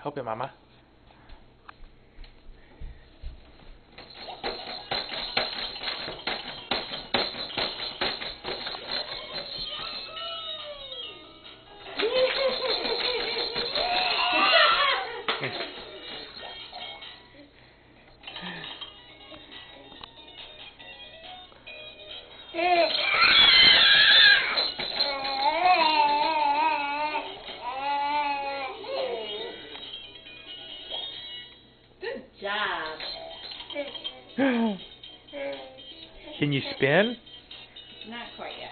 Help your mama. Good job. Can you spin? Not quite yet.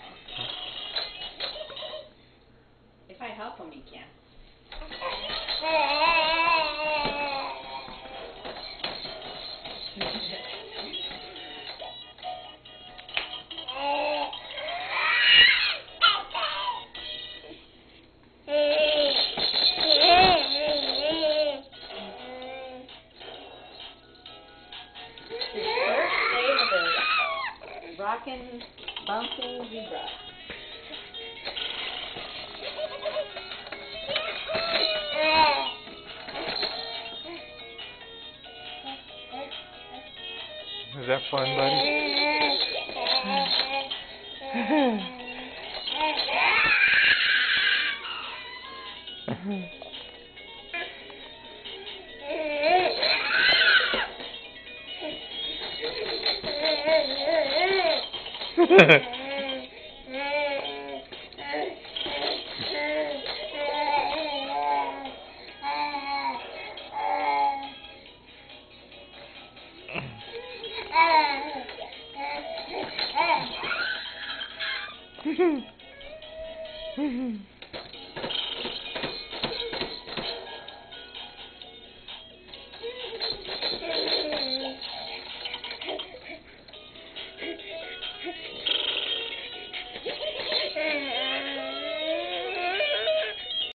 If I help him, he can. His first day with a rockin', bouncing zebra. Is that fun, buddy?